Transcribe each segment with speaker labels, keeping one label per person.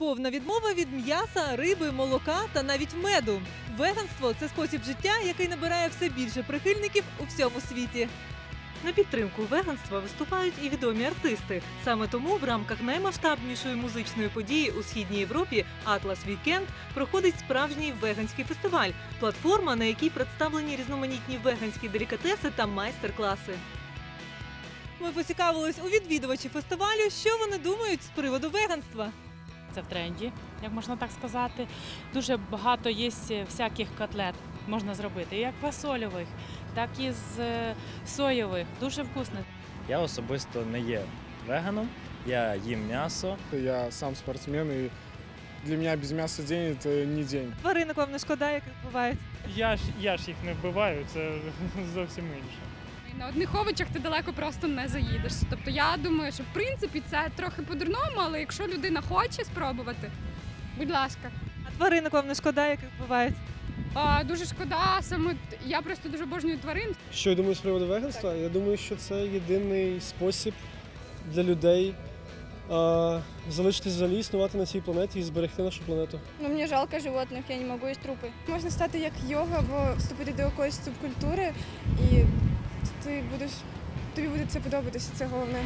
Speaker 1: Повна відмова від м'яса, риби, молока та навіть меду. Веганство – це спосіб життя, який набирає все більше прихильників у всьому світі. На підтримку веганства виступають і відомі артисти. Саме тому в рамках наймасштабнішої музичної події у Східній Європі «Атлас Вікенд» проходить справжній веганський фестиваль – платформа, на якій представлені різноманітні веганські делікатеси та майстер-класи. Ми поцікавились у відвідувачів фестивалю, що вони думають з приводу веганства.
Speaker 2: Це в тренді, як можна так сказати. Дуже багато є всяких котлет можна зробити, як фасольових, так і з соєвих. Дуже вкусно.
Speaker 3: Я особисто не є веганом, я їм м'ясо.
Speaker 4: Я сам спортсмен, и для меня без мяса день – это не день.
Speaker 1: Тваринок вам не шкода, як буває?
Speaker 5: Я ж їх не вбиваю, це зовсім інше.
Speaker 6: На одних овочах ти далеко просто не заїдеш. Тобто я думаю, що в принципі це трохи по-дурному, але якщо людина хоче спробувати, будь ласка.
Speaker 1: А тваринок вам не шкода, як буває?
Speaker 6: Дуже шкода, саме я просто дуже обожнюю тварин.
Speaker 7: Що я думаю з приводу веганства? Я думаю, що це єдиний спосіб для людей залишитись взагалі, існувати на цій планеті і зберегти нашу планету.
Speaker 8: Ну, мені жалко животних, я не можу їсти трупи. Можна стати як йога або вступити до якоїсь субкультури, і тобі буде це подобатися, це головне.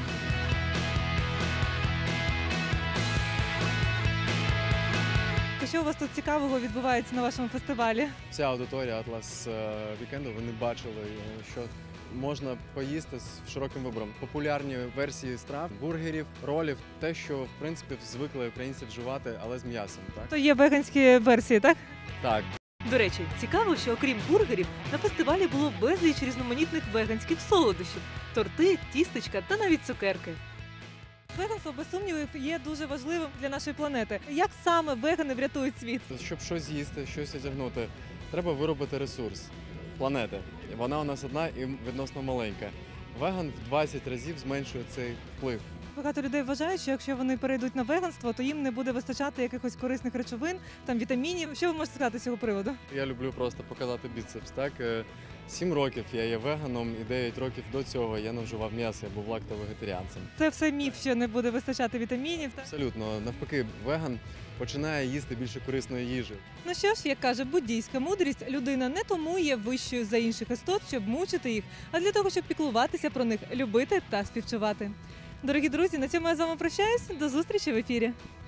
Speaker 1: Що у вас тут цікавого відбувається на вашому фестивалі?
Speaker 9: Вся аудиторія Атлас Вікенду, вони бачили, що можна поїсти з широким вибором. Популярні версії страв, бургерів, ролів, те, що в принципі звикли українці вживати, але з м'ясом. Так?
Speaker 1: То є веганські версії, так?
Speaker 9: Так.
Speaker 1: До речі, цікаво, що окрім бургерів, на фестивалі було безліч різноманітних веганських солодощів – торти, тістечка та навіть цукерки. Веганство, без сумнівів, є дуже важливим для нашої планети. Як саме вегани врятують світ?
Speaker 9: Щоб щось з'їсти, щось одягнути, треба виробити ресурс планети. Вона у нас одна і відносно маленька. Веган в 20 разів зменшує цей вплив.
Speaker 1: Багато людей вважають, що якщо вони перейдуть на веганство, то їм не буде вистачати якихось корисних речовин, там вітамінів. Що ви можете сказати з цього приводу?
Speaker 9: Я люблю просто показати біцепс. Так? 7 років я є веганом і 9 років до цього я не вживав м'ясо, я був лактовегетаріанцем.
Speaker 1: Це все міф, що не буде вистачати вітамінів. Так?
Speaker 9: Абсолютно. Навпаки, веган починає їсти більше корисної їжі.
Speaker 1: Ну що ж, як каже буддійська мудрість, людина не тому є вищою за інших істот, щоб мучити їх, а для того, щоб піклуватися про них, любити та співчувати. Дорогі друзі, на цьому я з вами прощаюсь. До зустрічі в ефірі.